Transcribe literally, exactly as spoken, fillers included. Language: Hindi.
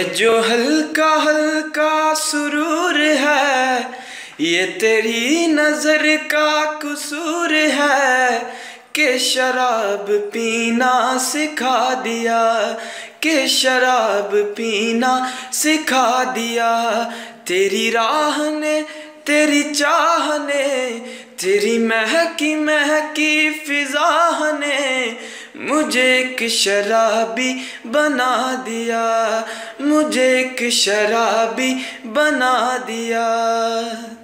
ये जो हल्का हल्का सुरूर है, ये तेरी नजर का कसूर है कि शराब पीना सिखा दिया, कि शराब पीना सिखा दिया। तेरी राह ने, तेरी चाह ने, तेरी महकी महकी फिजा ने मुझे एक शराबी बना दिया, मुझे एक शराबी बना दिया।